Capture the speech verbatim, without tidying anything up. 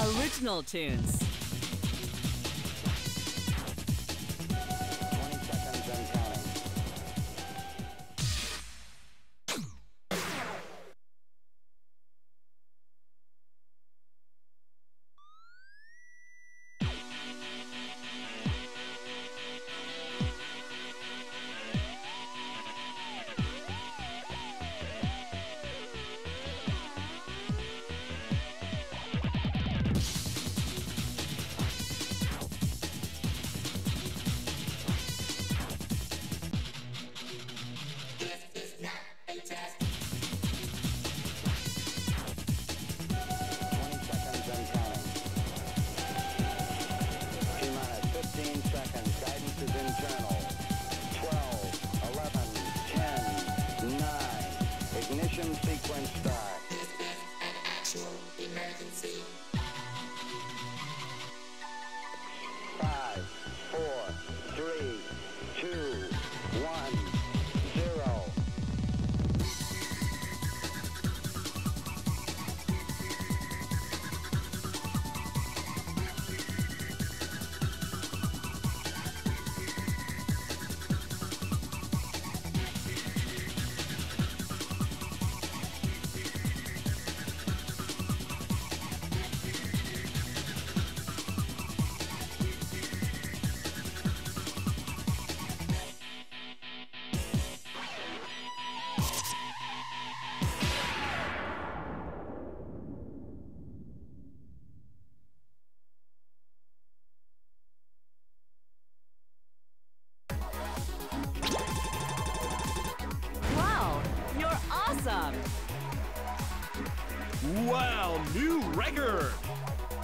Original tunes. twenty seconds and counting. twenty seconds and counting. T-minus fifteen seconds. Guidance is internal. twelve, eleven, ten, nine. Ignition sequence start. Actual emergency. Five, four, three, two, one, zero. Wow, you're awesome! Wow, new record!